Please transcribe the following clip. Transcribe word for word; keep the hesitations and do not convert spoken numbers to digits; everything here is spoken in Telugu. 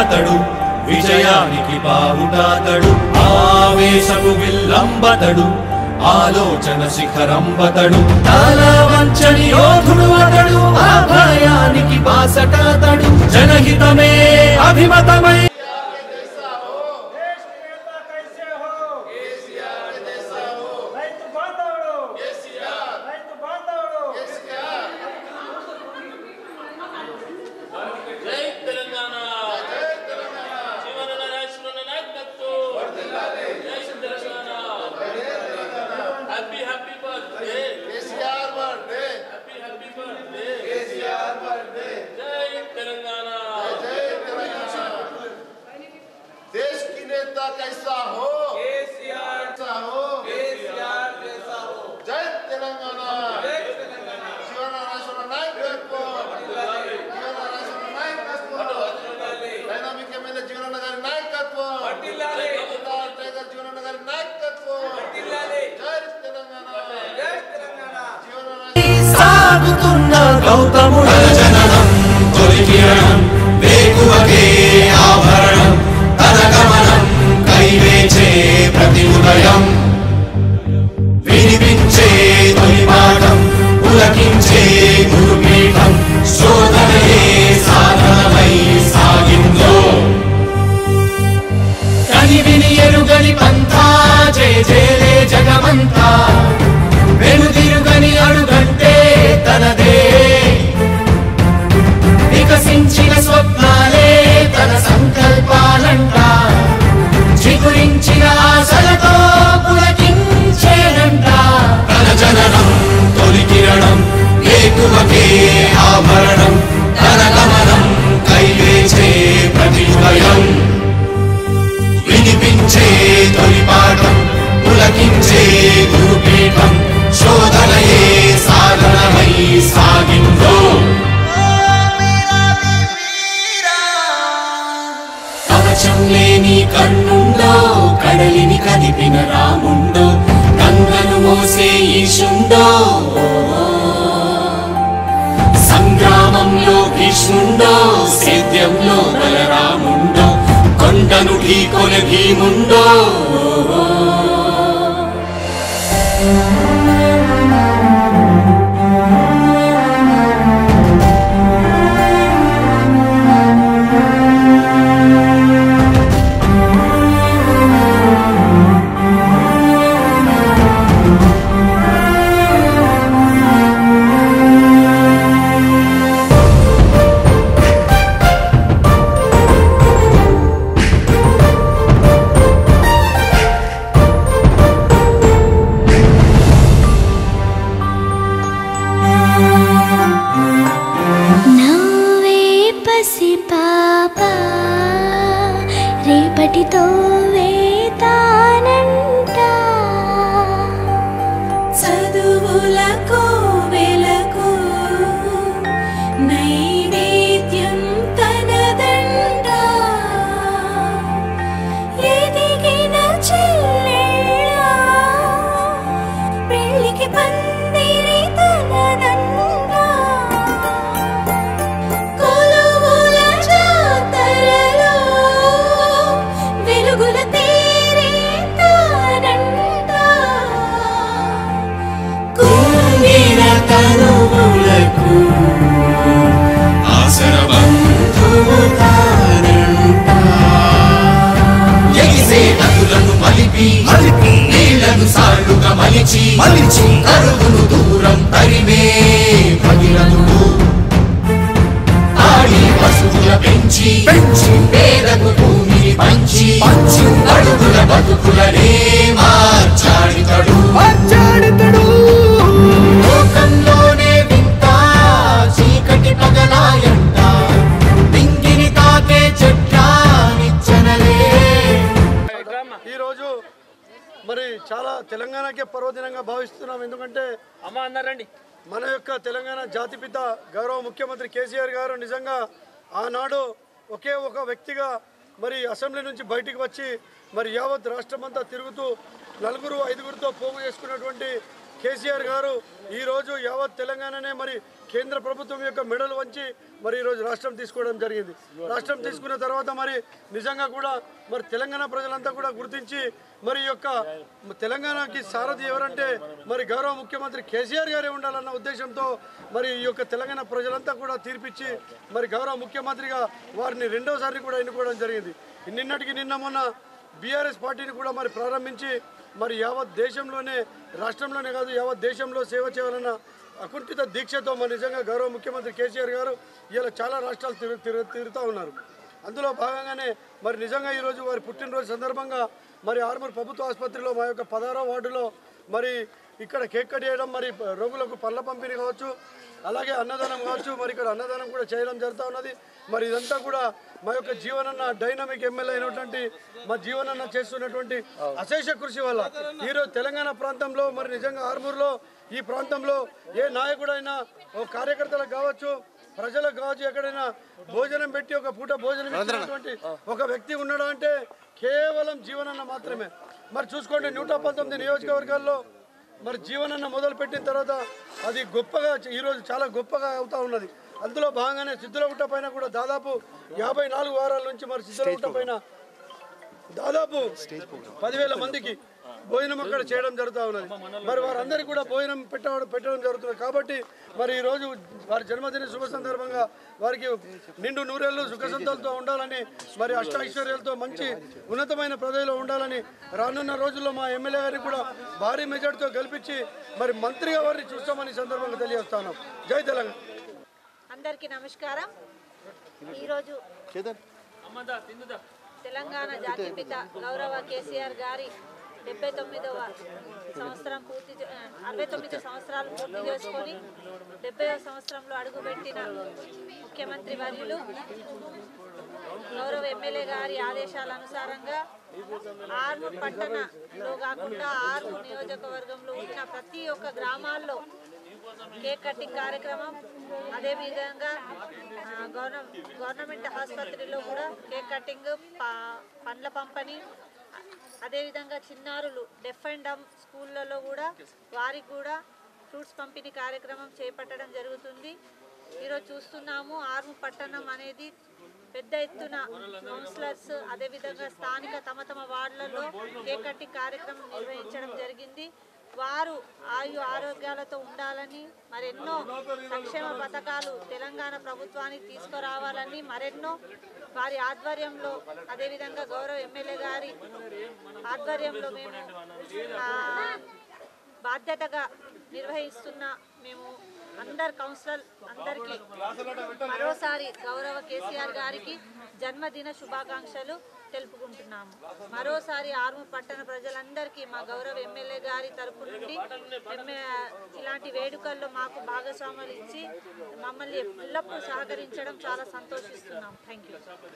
శిఖరంబతడు విజయానికి బావుటాతడు ఆవేశపు విల్లంబతడు ఆలోచన శిఖరంబతడు తలవంచని యోధుడు అతడు అభయానికి బాసటాతడు జనహితమే అభిమతమై कैसा हो केसीआर कैसा हो केसीआर जैसा हो जय तेलंगाना जय तेलंगाना जीवन राष्ट्र नायकत्व जीवन राष्ट्र नायकत्व डायनामिक एमएलए जीवन नगर नायकत्व पटिलाले टाइगर जीवन नगर नायकत्व पटिलाले जय तेलंगाना जय तेलंगाना जीवन राष्ट्र సాగుతున్న గౌతముడు జననం తొలి కిరణం వేకువకే ఆభరణం తన గమనం కైవేచే ప్రతి ఉదయం వినిపించే తొలి పాఠం పులకించే గురుపీఠం శోధనయే సాధనమై సాగిందో కని విని ఎరుగని పంథా జయ జయలే జగమంతా వెనుదిరుగని అడుగంటే తనదే వికసించిన స్వప్నాలే తన సంకల్పాలంట చిగురించిన ఆశలతో పులకించేనంట తన జననం తొలి కిరణం వేకువకే ఆభరణం తన గమనం కైవేచే ప్రతి ఉదయం వినిపించే తొలి పాఠం పులకించే గురుపీఠం శోధనయే సాధనమై సాగిందో కవచం లేని కన్నుండో కడలిని కదిపిన రాముండో గంగను మోసే ఈశుండో సంగ్రామంలో భీష్ముండో సేద్యంలో బలరాముండో కొండను ఢీకొన భీముండో తెలంగాణకే పర్వదినంగా భావిస్తున్నాం. ఎందుకంటే అమ్మ అన్నారండి మన యొక్క తెలంగాణ జాతిపిత గౌరవ ముఖ్యమంత్రి కేసీఆర్ గారు నిజంగా ఆనాడు ఒకే ఒక వ్యక్తిగా మరి అసెంబ్లీ నుంచి బయటికి వచ్చి మరి యావత్ రాష్ట్రమంతా తిరుగుతూ నలుగురు ఐదుగురితో పోగు చేసుకున్నటువంటి కేసీఆర్ గారు ఈరోజు యావత్ తెలంగాణనే మరి కేంద్ర ప్రభుత్వం యొక్క మెడలు వంచి మరి ఈరోజు రాష్ట్రం తీసుకోవడం జరిగింది. రాష్ట్రం తీసుకున్న తర్వాత మరి నిజంగా కూడా మరి తెలంగాణ ప్రజలంతా కూడా గుర్తించి మరి యొక్క తెలంగాణకి సారథి ఎవరంటే మరి గౌరవ ముఖ్యమంత్రి కేసీఆర్ గారే ఉండాలన్న ఉద్దేశంతో మరి ఈ యొక్క తెలంగాణ ప్రజలంతా కూడా తీర్పిచ్చి మరి గౌరవ ముఖ్యమంత్రిగా వారిని రెండోసారి కూడా ఎన్నుకోవడం జరిగింది. నిన్నటికి నిన్న మొన్న బీఆర్ఎస్ పార్టీని కూడా మరి ప్రారంభించి మరి యావత్ దేశంలోనే రాష్ట్రంలోనే కాదు యావత్ దేశంలో సేవ చేయాలన్న అకుంఠిత దీక్షతో మరి నిజంగా గౌరవ ముఖ్యమంత్రి కేసీఆర్ గారు ఇలా చాలా రాష్ట్రాలు తిరు తిరు తిరుగుతూ ఉన్నారు. అందులో భాగంగానే మరి నిజంగా ఈరోజు వారి పుట్టినరోజు సందర్భంగా మరి ఆర్మూర్ ప్రభుత్వ ఆసుపత్రిలో మా యొక్క పదహారో వార్డులో మరి ఇక్కడ కేక్ కట్ చేయడం మరి రోగులకు పళ్ళ పంపిణీ కావచ్చు, అలాగే అన్నదానం కావచ్చు, మరి ఇక్కడ అన్నదానం కూడా చేయడం జరుగుతూ ఉన్నది. మరి ఇదంతా కూడా మా యొక్క జీవనన్న డైనమిక్ ఎమ్మెల్యే అయినటువంటి మా జీవనన్న చేస్తున్నటువంటి అశేష కృషి వల్ల ఈరోజు తెలంగాణ ప్రాంతంలో మరి నిజంగా ఆర్మూర్లో ఈ ప్రాంతంలో ఏ నాయకుడైనా ఓ కార్యకర్తలకు కావచ్చు, ప్రజలకు కావచ్చు, ఎక్కడైనా భోజనం పెట్టి ఒక పూట భోజనం ఇచ్చినటువంటి ఒక వ్యక్తి ఉన్నాడు అంటే కేవలం జీవనన్న మాత్రమే. మరి చూసుకోండి నూట పంతొమ్మిది నియోజకవర్గాల్లో మరి జీవనన్న మొదలు పెట్టిన తర్వాత అది గొప్పగా ఈరోజు చాలా గొప్పగా అవుతూ ఉన్నది. అందులో భాగంగానే సిద్ధులగుట్ట పైన కూడా దాదాపు యాభై నాలుగు వారాల నుంచి మరి సిద్ధులగుట్ట పైన దాదాపు పదివేల మందికి భోజనం అక్కడ చేయడం జరుగుతూ ఉన్నది. మరి వారందరికీ కూడా భోజనం పెట్టడం పెట్టడం జరుగుతుంది. కాబట్టి మరి ఈరోజు వారి జన్మదిన శుభ సందర్భంగా వారికి నిండు నూరేళ్ళు సుఖ సంతోషాలతో ఉండాలని మరి అష్ట ఐశ్వర్యాలతో మంచి ఉన్నతమైన పదవిలో ఉండాలని రానున్న రోజుల్లో మా ఎమ్మెల్యే గారికి కూడా భారీ మెజార్టీతో గెలిపించి మరి మంత్రిగా వారిని చూస్తామని సందర్భంగా తెలియజేస్తాను. జై తెలంగాణ. అందరికీ నమస్కారం. ఈరోజు తెలంగాణ జాతిపిత గౌరవ కేసీఆర్ గారి డెబ్బై తొమ్మిదవ సంవత్సరం పూర్తి అరవై తొమ్మిది సంవత్సరాలు పూర్తి చేసుకొని డెబ్బైవ సంవత్సరంలో అడుగుపెట్టిన ముఖ్యమంత్రి వర్యులు గౌరవ ఎమ్మెల్యే గారి ఆదేశాల అనుసారంగా ఆర్మూర్ పట్టణంలో కాకుండా ఆర్మూర్ నియోజకవర్గంలో ఉన్న ప్రతి ఒక్క గ్రామాల్లో కేక్ కటింగ్ కార్యక్రమం, అదేవిధంగా గవర్నమెంట్ ఆసుపత్రిలో కూడా కేక్ కటింగ్, పండ్ల పంపిణీ, అదేవిధంగా చిన్నారులు డెఫ్ అండ్ డమ్ స్కూళ్ళలో కూడా వారికి కూడా ఫ్రూట్స్ పంపిణీ కార్యక్రమం చేపట్టడం జరుగుతుంది. ఈరోజు చూస్తున్నాము ఆర్మూర్ పట్టణం అనేది పెద్ద ఎత్తున కౌన్సిలర్స్ అదేవిధంగా స్థానిక తమ తమ వార్డులలో కేక్ కటింగ్ కార్యక్రమం నిర్వహించడం జరిగింది. వారు ఆయు ఆరోగ్యాలతో ఉండాలని మరెన్నో సంక్షేమ పథకాలు తెలంగాణ ప్రభుత్వానికి తీసుకురావాలని మరెన్నో వారి ఆధ్వర్యంలో అదేవిధంగా గౌరవ ఎమ్మెల్యే గారి ఆధ్వర్యంలో మేము బాధ్యతగా నిర్వహిస్తున్న మేము అందరు కౌన్సిలర్ అందరికీ మరోసారి గౌరవ కేసీఆర్ గారికి జన్మదిన శుభాకాంక్షలు తెలుపుకుంటున్నాము. మరోసారి ఆర్మూర్ పట్టణ ప్రజలందరికీ మా గౌరవ ఎమ్మెల్యే గారి తరపు నుండి ఇలాంటి వేడుకల్లో మాకు భాగస్వాములు ఇచ్చి మమ్మల్ని ఎల్లప్పుడూ సహకరించడం చాలా సంతోషిస్తున్నాం. Thank you.